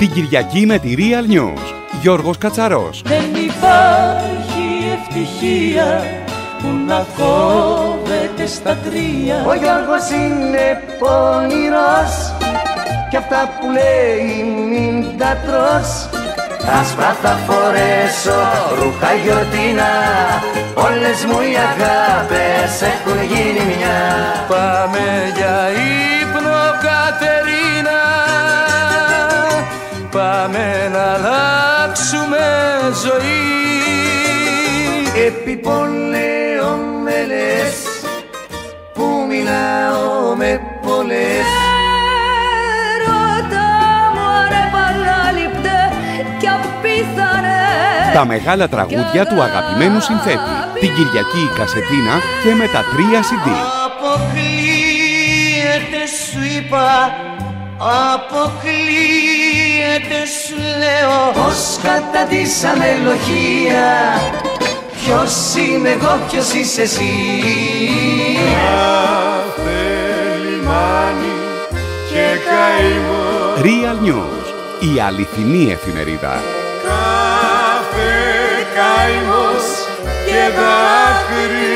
Την Κυριακή με τη Real News. Γιώργος Κατσαρός. Δεν υπάρχει ευτυχία που να κόβεται στα τρία. Ο Γιώργος είναι πονηρός κι αυτά που λέει μην τα τρως. Άσπρα θα φορέσω ρούχα γιορτινά, όλες μου οι αγάπες έχουν γίνει μια. Πάμε για ύπνο Κατερίνα, πάμε να αλλάξουμε ζωή. Επιπολαιομέλες που μιλάω με πολλές. Τα μεγάλα τραγούδια του αγαπημένου συνθέτη. Την Κυριακή η κασετίνα και με τα 3 CD. Αποκλείεται σου είπα, αποκλείεται σου λέω, πως καταντήσαμε λογία. Ποιος είμαι εγώ, ποιος είσαι εσύ. Κάθε λιμάνι και καημό. Real News, η αληθινή εφημερίδα. Κάθε καημός και δάκρυ